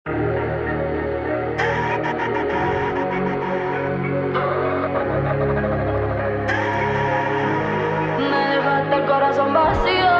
Me dejaste el corazón vacío,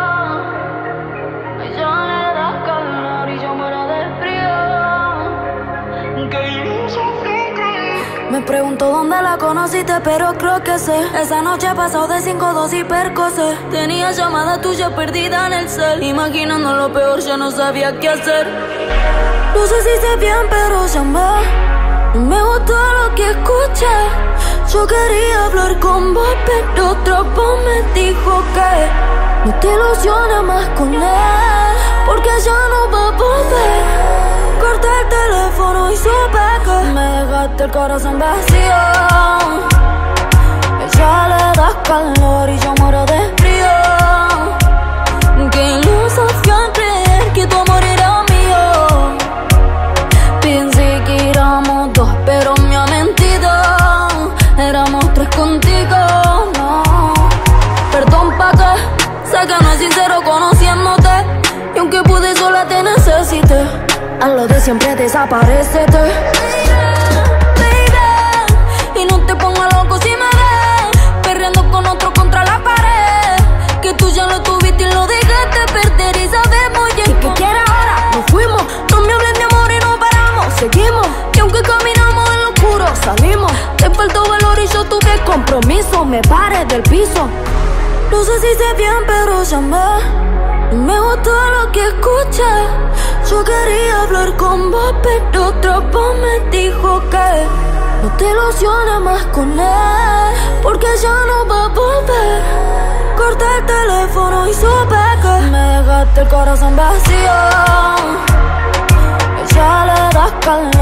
ya le das calor y yo muero de frío. Que iluso fue. Me pregunto dónde la conociste, pero creo que sé. Esa noche pasó de 5-2 y percocé. Tenía llamada tuya perdida en el cel. Imaginando lo peor, ya no sabía qué hacer. No sé si hice bien, pero llamé. No me gustó lo que escuché. Yo quería hablar con vos, pero otra voz me dijo que no te ilusiones más con él, porque ya no va a volver. Corté el teléfono y supe que me dejaste el corazón vacío. Ella le das calor y yo muero de frío. Que iluso fui a creer que tu amor era mío. Pensé que éramos dos, pero me ha mentido. Éramos tres contigo, no. Perdón pa' que sé que no es sincero conociéndote. Y aunque pude sola te necesité. A lo de siempre desaparécete, baby. Y no te pongas loco si me ves perreando con otro contra la pared. Que tú ya lo tuviste y lo dejaste perder. Y sabemos ya. ¿Y qué quieres ahora? Nos fuimos. No me hables de amor y no paramos. Seguimos. Y aunque caminamos en lo oscuro, salimos. Te faltó valor y yo tuve compromiso. Me paré del piso. No sé si hice bien, pero llamé. No me gustó lo que escuché. Yo quería hablar con vos, pero otra voz me dijo que no te ilusiones más con él, porque ya no va a volver. Corté el teléfono y supe que me dejaste el corazón vacío. Ya le das calor